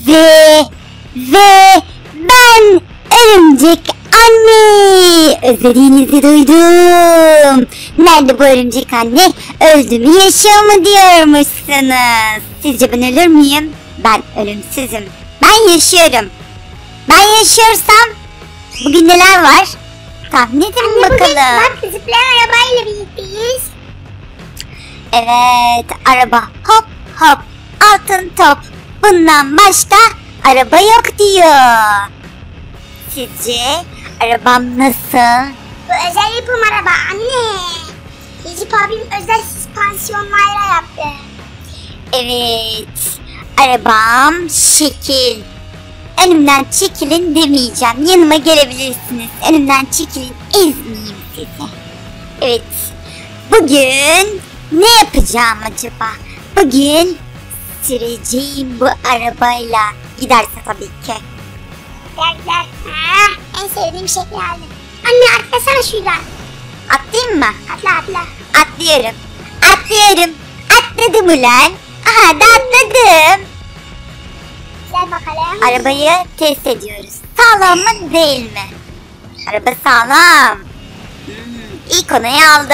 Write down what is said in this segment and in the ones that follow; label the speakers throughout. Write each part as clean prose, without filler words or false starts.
Speaker 1: Ve ben örümcek anne. Özlediğinizi duydum. Nerede bu örümcek anne? Öldü mü yaşıyor mu diyormuşsunuz. Sizce ben ölür müyüm? Ben ölümsüzüm. Ben yaşıyorum. Ben yaşıyorsam bugün neler var? Tahmin edin
Speaker 2: Anne,
Speaker 1: bakalım.
Speaker 2: bugün bak zıplayan arabayla birlikteyiz.
Speaker 1: Evet, araba hop hop altın top. Bundan başka araba yok diyor. Sizce arabam nasıl?
Speaker 2: Bu özel yapım araba anne. Recep abim özel süspansiyonlarla yaptı.
Speaker 1: Evet, arabam şekil. Önümden çekilin demeyeceğim. Yanıma gelebilirsiniz. Önümden çekilin, ezmeyeyim sizi. Evet, bugün ne yapacağım acaba? Bugün süreceğim bu arabayla. Giderse tabii ki.
Speaker 2: Gel. En sevdiğim şey geldi. Anne atlasana şuradan.
Speaker 1: Atlayayım mı?
Speaker 2: Atla.
Speaker 1: Atlıyorum. Atladım ulan. Aha da atladım.
Speaker 2: Gel bakalım.
Speaker 1: Arabayı test ediyoruz. Sağlam mı değil mi? Araba sağlam. İlk onayı aldı.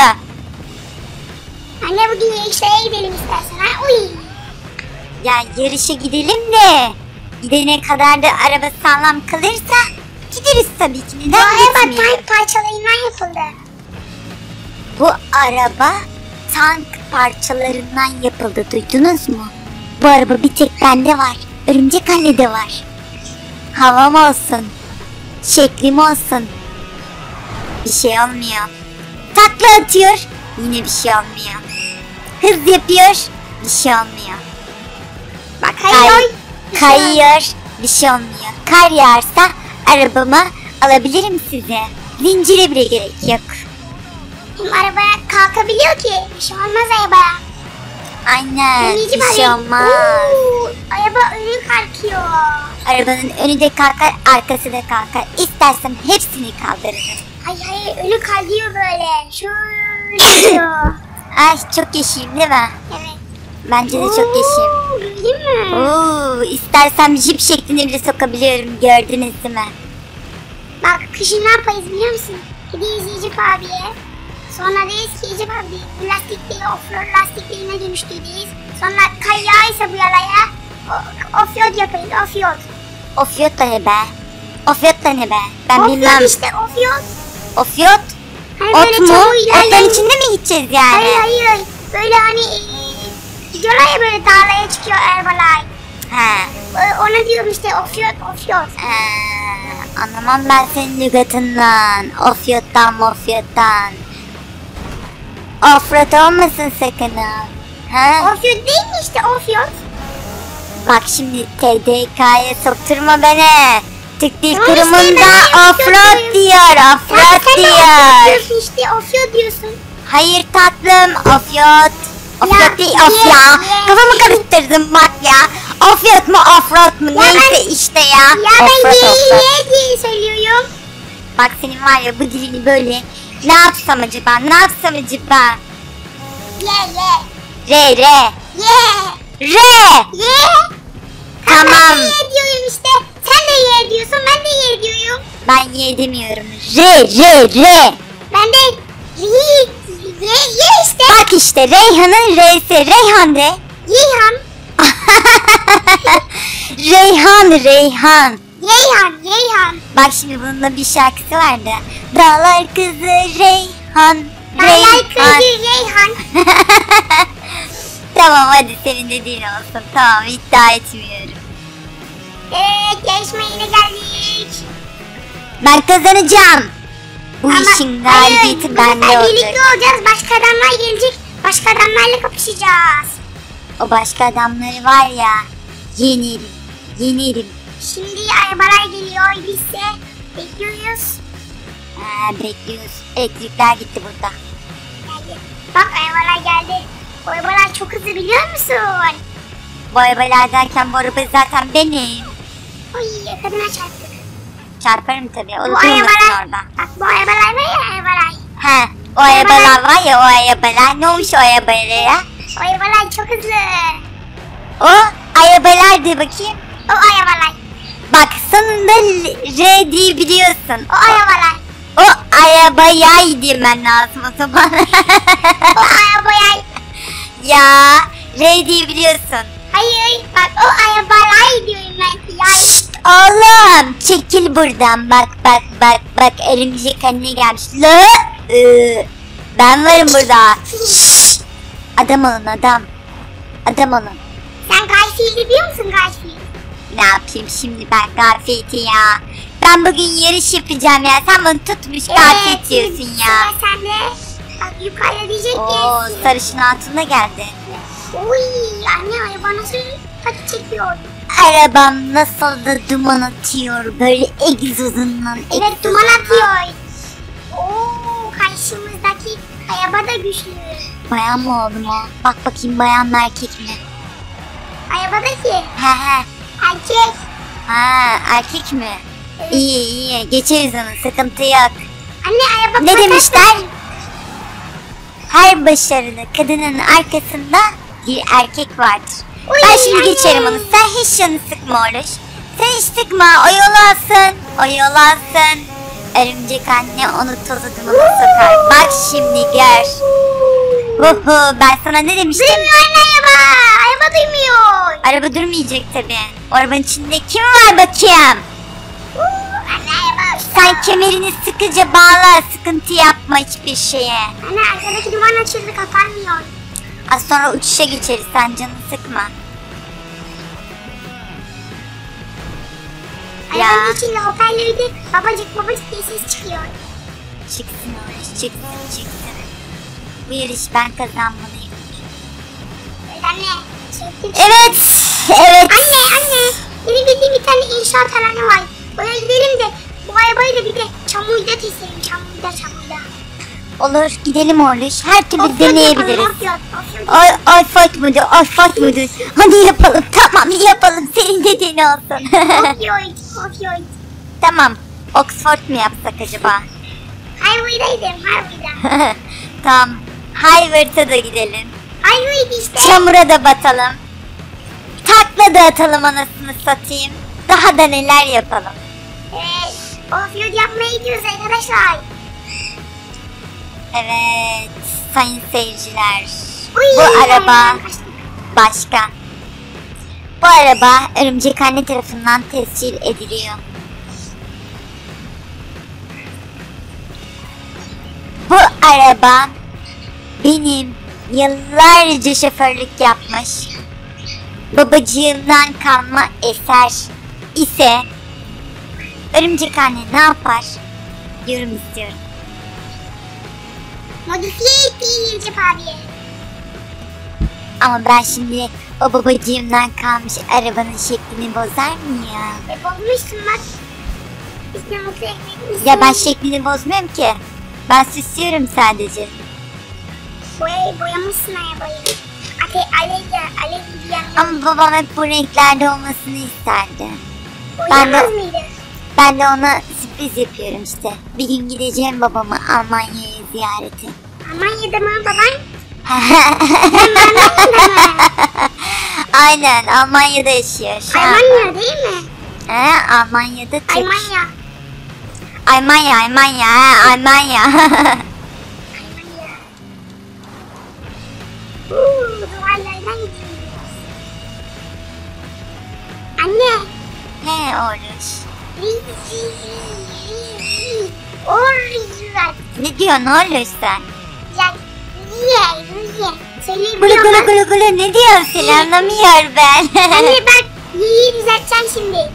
Speaker 2: Anne bugün yarışlara gidelim istersen ha. Uy.
Speaker 1: Ya yarışa gidelim de gidene kadar da araba sağlam kalırsa gideriz tabii ki.
Speaker 2: Bu
Speaker 1: Neden
Speaker 2: araba
Speaker 1: gitmeyelim?
Speaker 2: tank parçalarından yapıldı.
Speaker 1: Bu araba tank parçalarından yapıldı. Duydunuz mu? Bu araba bir tek bende var. Örümcek annede var. Havam olsun. Şeklim olsun. Bir şey olmuyor. Takla atıyor. Yine bir şey olmuyor. Hız yapıyor. Bir şey olmuyor. Bak kayıyor. Bir şey olmuyor. Kar yağarsa arabamı alabilirim size. Zincire bile gerek yok.
Speaker 2: Hem arabaya kalkabiliyor ki. Bir şey olmaz arabaya.
Speaker 1: Aynen.
Speaker 2: Anneciğim,
Speaker 1: Bir şey olmaz.
Speaker 2: Araba önü kalkıyor.
Speaker 1: Arabanın önü de kalkar, arkası da kalkar. İstersen hepsini kaldırırım.
Speaker 2: Hayır önü kalkıyor böyle. Şöyle gidiyor.
Speaker 1: Ay çok yaşayayım değil mi?
Speaker 2: Evet.
Speaker 1: Bence de çok yaşayayım.
Speaker 2: Değil mi?
Speaker 1: Oo, istersem jip şeklinde bile sokabiliyorum. Gördünüz değil mi?
Speaker 2: Bak kışın ne yapayız biliyor musun? Gideyiz Recep abiye. Sonra deriz ki Recep abi bu lastikleri offroad lastiklerine dönüştüreceğiz. Sonra kar yağıysa bu yalaya offroad yaparız offroad.
Speaker 1: Offroad da ne be? Offroad da ne be? Ben bilmem.
Speaker 2: Offroad işte offroad.
Speaker 1: Offroad?
Speaker 2: Hani
Speaker 1: Ot
Speaker 2: böyle
Speaker 1: mu?
Speaker 2: çamur
Speaker 1: Otların
Speaker 2: ilerleyin.
Speaker 1: içinde mi gideceğiz yani?
Speaker 2: Hayır. Böyle hani gidiyorlar ya böyle dağlara çıkıyor arabalar.
Speaker 1: He.
Speaker 2: Ona diyorum işte offroad.
Speaker 1: Anlamam ben senin lügatından. Offroad'dan. Offroad olmasın sakın ha. He?
Speaker 2: Offroad değil mi işte offroad?
Speaker 1: Bak şimdi TDK'ya sokturma beni. Türk Dil
Speaker 2: Tamam işte,
Speaker 1: Kurumu'nda
Speaker 2: ben
Speaker 1: offroad
Speaker 2: offroad
Speaker 1: diyor. Offroad
Speaker 2: Sen de
Speaker 1: diyor.
Speaker 2: offroad diyorsun işte offroad diyorsun.
Speaker 1: Hayır tatlım, offroad. Offroad değil,
Speaker 2: ye,
Speaker 1: off ya.
Speaker 2: ye.
Speaker 1: Kafamı karıştırdım bak ya. Offroad mu offroad mu neyse
Speaker 2: ben-
Speaker 1: işte ya.
Speaker 2: Ya ben
Speaker 1: Offroad, offroad.
Speaker 2: ye diye söylüyorum.
Speaker 1: Bak senin var ya bu dilini böyle. Ne yapsam acaba?
Speaker 2: Ye.
Speaker 1: Re. Tamam.
Speaker 2: Ben de ye diyorum işte. Sen de ye diyorsun ben de ye diyorum.
Speaker 1: Ben ye demiyorum. Re.
Speaker 2: Ben de ye işte.
Speaker 1: Bak işte Reyhan'ın R'si. Reyhan de.
Speaker 2: Yeyhan.
Speaker 1: Reyhan.
Speaker 2: Yeyhan.
Speaker 1: Bak şimdi bununla bir şarkısı vardı. Dağlar kızı Reyhan.
Speaker 2: Dağlar kızı Yeyhan.
Speaker 1: Tamam hadi senin dediğin olsun. Tamam iddia etmiyorum.
Speaker 2: Evet yarışmaya yine geldik.
Speaker 1: Ben kazanacağım. Bu
Speaker 2: Ama
Speaker 1: işin
Speaker 2: hayır,
Speaker 1: galibiyeti
Speaker 2: bu
Speaker 1: bende
Speaker 2: sefer
Speaker 1: olacak.
Speaker 2: birlikte olacağız. Başka adamlar gelecek. Başka adamlarla kapışacağız.
Speaker 1: O başka adamları var ya. Yenirim.
Speaker 2: Şimdi arabalar geliyor. Biz de bekliyoruz.
Speaker 1: Bekliyoruz. Elektrikler gitti burada.
Speaker 2: Geldi. Bak arabalar geldi. Bu arabalar çok hızlı biliyor musun?
Speaker 1: Bu arabalar derken bu araba zaten benim.
Speaker 2: Oy kadına çarptık.
Speaker 1: Çarparım tabii. O
Speaker 2: Bu
Speaker 1: durmasın
Speaker 2: arabalar.
Speaker 1: orada.
Speaker 2: Bak bu arabalar var ya arabalar.
Speaker 1: He. O arabalar var ya o arabalar. Ne olmuş o arabalara?
Speaker 2: O arabalar çok hızlı.
Speaker 1: O arabalar de bakayım.
Speaker 2: O O arabalar.
Speaker 1: Bak sonunda R diyebiliyorsun.
Speaker 2: O arabalar.
Speaker 1: O arabaya demen lazım o zaman.
Speaker 2: O arabalar.
Speaker 1: Ya R diyebiliyorsun.
Speaker 2: Hayır bak o arabalar diyorum ben. Ya.
Speaker 1: Oğlum çekil buradan bak örümcek anne gelmiş. Ben varım burada. Şşş. Adam olun adam. Adam olun.
Speaker 2: Sen Garfield'i biliyor musun Garfield?
Speaker 1: Ne yapayım şimdi ben Garfield'i ya. Ben bugün yarış yapacağım ya. Sen bunu tutmuş Garfield diyorsun ya.
Speaker 2: Sıra sende. Bak yukarıda diyecek
Speaker 1: Oo
Speaker 2: ki.
Speaker 1: sarışın altında geldi.
Speaker 2: Uy anne araba nasıl pati çekiyor?
Speaker 1: Arabam nasıl da duman atıyor böyle egzozundan.
Speaker 2: Evet duman atıyor. Oo karşımızdaki araba da güçlü.
Speaker 1: Bayan mı oğlum o? Bak bakayım bayan mı erkek mi?
Speaker 2: Arabadaki
Speaker 1: He.
Speaker 2: erkek.
Speaker 1: Ha erkek mi?
Speaker 2: Evet.
Speaker 1: İyi geçeriz onu sıkıntı yok.
Speaker 2: Anne araba
Speaker 1: Ne
Speaker 2: patladı.
Speaker 1: demişler? Her başarılı kadının arkasında bir erkek vardır.
Speaker 2: Uy,
Speaker 1: Ben şimdi
Speaker 2: anne.
Speaker 1: geçerim onu. Sen hiç canını sıkma Oruç. Sen hiç sıkma. O yol alsın. Örümcek anne onu toz adımına sokar. Bak şimdi gör. Ben sana ne demiştim?
Speaker 2: Duymuyor anne araba. Araba duymuyor.
Speaker 1: Araba durmayacak tabii. O arabanın içinde kim var bakayım?
Speaker 2: Anne araba.
Speaker 1: Sen kemerini sıkıca bağla. Sıkıntı yapma hiçbir şeye.
Speaker 2: Anne arkadaki duman açıldı kapanmıyor.
Speaker 1: Az sonra uçuşa geçeriz. Sen canını sıkma. Ya.
Speaker 2: Arabanın içinde hoparlörde babacık diye ses çıkıyor.
Speaker 1: Çıksın Oruç çıksın. Bu yarış ben kazanmalıyım.
Speaker 2: Evet anne. Çektim.
Speaker 1: Evet.
Speaker 2: Anne. Benim bildiğim bir tane inşaat alanı var. Oraya gidelim de bu arabayı da bir de çamurda testelim. Çamurda.
Speaker 1: Olur gidelim Oruç. Her türlü
Speaker 2: Offroad
Speaker 1: deneyebiliriz.
Speaker 2: yapalım, offroad.
Speaker 1: Ay fight mıydı? Hadi yapalım. Tamam yapalım. Senin dediğin olsun.
Speaker 2: Offroad.
Speaker 1: Tamam. Oxford mu yapsak acaba?
Speaker 2: Highway'daydım.
Speaker 1: Tamam. Harvard'a da gidelim.
Speaker 2: Highway'di işte.
Speaker 1: Çamura da batalım. Takla da atalım anasını satayım. Daha da neler yapalım.
Speaker 2: Evet. Offroad yapmaya gidiyoruz arkadaşlar.
Speaker 1: Evet. Sayın seyirciler.
Speaker 2: Uy,
Speaker 1: Bu araba
Speaker 2: ben kaçtım.
Speaker 1: başka. Bu araba örümcek anne tarafından tescil ediliyor. Bu araba benim yıllarca şoförlük yapmış babacığımdan kalma eser ise örümcek anne ne yapar? Yorum istiyorum.
Speaker 2: Modifiye ettiğin Recep abiye.
Speaker 1: Ama ben şimdi o babacığımdan kalmış arabanın şeklini bozar mı ya?
Speaker 2: Bozmuşsun bak. Biz de mutlu ekmek
Speaker 1: Ya ben şeklini bozmuyorum ki. Ben süslüyorum sadece.
Speaker 2: Boyamışsın arabayı. Alev gibi yanıyor.
Speaker 1: Ama babam hep bu renklerde olmasını isterdi.
Speaker 2: Boyamaz mıydı?
Speaker 1: Ben de ona sürpriz yapıyorum işte. Bir gün gideceğim babamı Almanya'ya ziyarete.
Speaker 2: Almanya'da mı baban?
Speaker 1: Aynen Almanya'da yaşıyor şu an.
Speaker 2: Almanya değil mi?
Speaker 1: Almanya'da Türk.
Speaker 2: Almanya.
Speaker 1: Almanya.
Speaker 2: Almanya. Duvarlardan gidiyoruz. Anne.
Speaker 1: He Oruç.
Speaker 2: Oraya.
Speaker 1: Ne diyorsun Oruç sen?
Speaker 2: Ya niye? Söyleyebiliyor
Speaker 1: Gulu
Speaker 2: musun?
Speaker 1: gulu gulu gulu ne diyorsun sen anlamıyor ben.
Speaker 2: Anne bak yiyi düzelteceğim şimdi.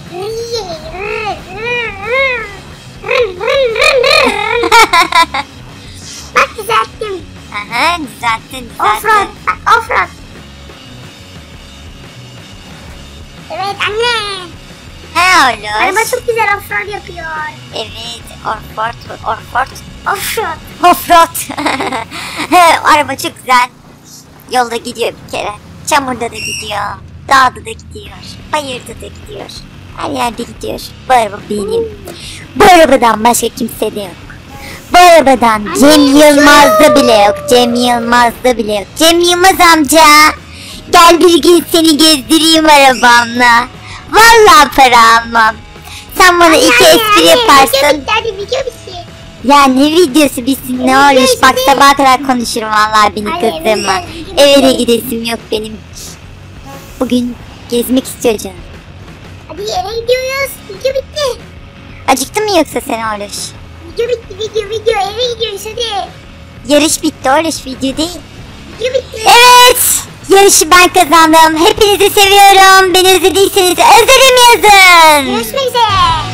Speaker 2: Bak düzelttim.
Speaker 1: Aha düzelttin.
Speaker 2: Offroad. Bak offroad. Evet anne.
Speaker 1: He Oruç.
Speaker 2: Araba çok güzel offroad yapıyor.
Speaker 1: Evet Offroad.
Speaker 2: Offroad.
Speaker 1: Offroad. Araba çok güzel. Yolda gidiyor bir kere. Çamurda da gidiyor. Dağda da gidiyor. Bayırda da gidiyor. Her yerde gidiyor. Bu araba benim. Bu arabadan başka kimse de yok. Bu arabadan Cem Yılmaz'da bile yok. Cem Yılmaz amca. Gel bir gün seni gezdireyim arabamla. Vallahi para almam. Sen bana iki espri
Speaker 2: Video
Speaker 1: yaparsın.
Speaker 2: bitti hadi video bitti.
Speaker 1: Ya ne videosu bitsin ne
Speaker 2: Video
Speaker 1: olur.
Speaker 2: işte.
Speaker 1: Bak sabaha kadar konuşurum vallahi beni
Speaker 2: Hayır,
Speaker 1: kızdırma.
Speaker 2: video
Speaker 1: Eve de
Speaker 2: bitti.
Speaker 1: gidesim yok benim. Bugün gezmek istiyor canım.
Speaker 2: Hadi eve gidiyoruz. Video bitti.
Speaker 1: Acıktın mı yoksa sen Oruç?
Speaker 2: Video bitti video eve gidiyoruz hadi.
Speaker 1: Yarış bitti Oruç, video değil.
Speaker 2: Video bitti.
Speaker 1: Evet! Yarışı ben kazandım. Hepinizi seviyorum. Beni özlediyseniz özledim yazın.
Speaker 2: Görüşmek üzere.